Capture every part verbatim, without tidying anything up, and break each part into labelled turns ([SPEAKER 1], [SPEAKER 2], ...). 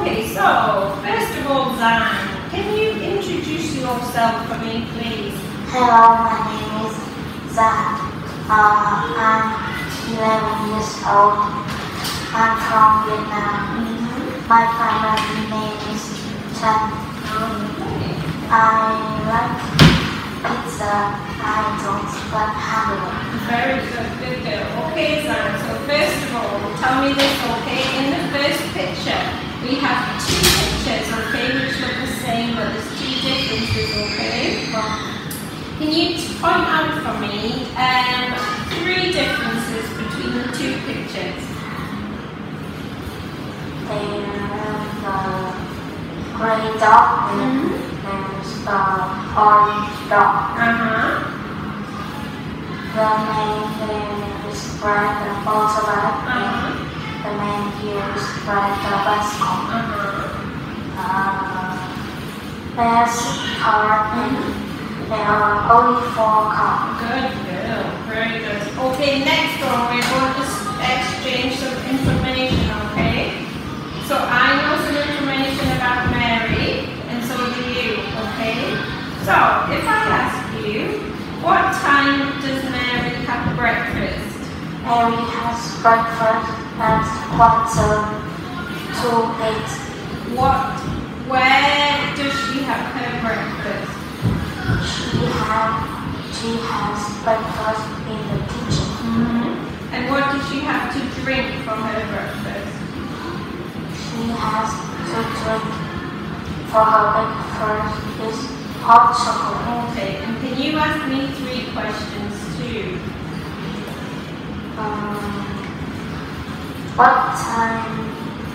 [SPEAKER 1] Okay, so first of all, Zan, can you introduce yourself for me, please?
[SPEAKER 2] Hello, my name is Zan. Uh, I'm eleven years old. I'm from Vietnam.
[SPEAKER 1] Mm-hmm.
[SPEAKER 2] My family name is Chen.
[SPEAKER 1] Okay.
[SPEAKER 2] I like pizza. I don't like hamburger.
[SPEAKER 1] Very good, good girl. Okay, Zan, so first of all, tell me this, okay? In the first picture, we have two pictures, okay, which look the same, but there's two differences, okay? Can you point out for me um, three differences between the two pictures?
[SPEAKER 2] There's the gray dog and
[SPEAKER 1] Mm-hmm.
[SPEAKER 2] there's the orange dog.
[SPEAKER 1] Uh-huh.
[SPEAKER 2] The man here is red the motorbike
[SPEAKER 1] Uh-huh.
[SPEAKER 2] and the man here is red the bicycle.
[SPEAKER 1] Uh-huh.
[SPEAKER 2] Uh, there's car and there are only four cars.
[SPEAKER 1] Good girl, very good. Okay, next one, we're going to exchange some information, okay? So I know some information about Mary, and so do you, okay? So, if I ask you, what time does Mary have breakfast?
[SPEAKER 2] Mary has breakfast at quarter to eight.
[SPEAKER 1] What, where does she have her breakfast?
[SPEAKER 2] She has she has breakfast in the kitchen.
[SPEAKER 1] Mm-hmm. And what does she have to drink for her breakfast?
[SPEAKER 2] She has to drink for her breakfast is hot chocolate.
[SPEAKER 1] Okay, and can you ask me three questions too?
[SPEAKER 2] Um, what time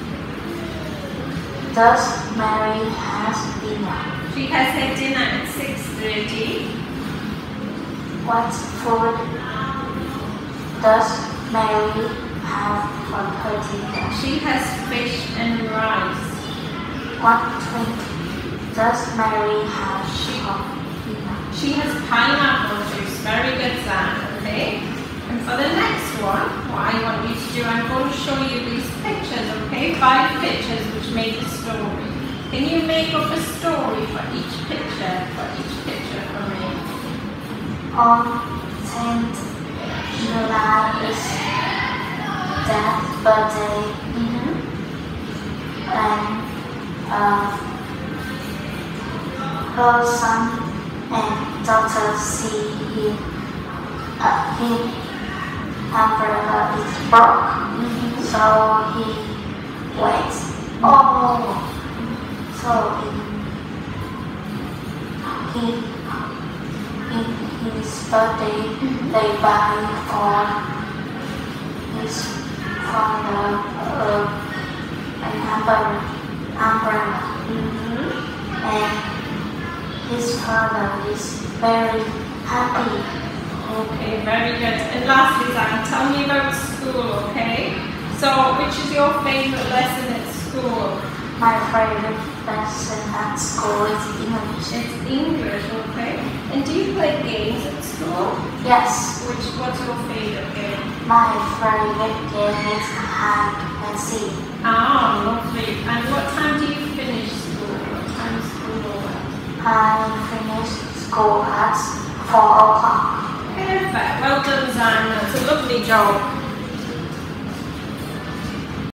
[SPEAKER 2] does Mary has dinner?
[SPEAKER 1] She has her dinner at six thirty.
[SPEAKER 2] What food does Mary have for her dinner?
[SPEAKER 1] She has fish and rice.
[SPEAKER 2] What drink does Mary have for dinner?
[SPEAKER 1] She has pineapple juice. Very good, Zan. Okay. And for the next one, what I want you to do, I'm going to show you these pictures, okay? Five pictures which make a story. Can you make up a story for each picture, for each picture for me?
[SPEAKER 2] On tenth July is Dad's birthday,
[SPEAKER 1] Mm-hmm.
[SPEAKER 2] and uh, her son and daughter see him. Uh, his umbrella is broke,
[SPEAKER 1] Mm-hmm.
[SPEAKER 2] so he waits. Oh, so he he in his birthday they buy for his father uh, an umbrella, umbrella.
[SPEAKER 1] Mm-hmm.
[SPEAKER 2] And his father is very happy.
[SPEAKER 1] Okay, very good. And lastly, Zan, tell me about school, okay? So, which is your favourite lesson at school?
[SPEAKER 2] My favorite lesson at school is English.
[SPEAKER 1] It's English, okay? And do you play games at school?
[SPEAKER 2] Yes,
[SPEAKER 1] Which, what's your favourite game?
[SPEAKER 2] my favorite game is hide and seek.
[SPEAKER 1] Ah, lovely. And what time do you finish school? What time is school over?
[SPEAKER 2] I finish school at four o'clock.
[SPEAKER 1] Perfect. Well done, Zan. That's a lovely job.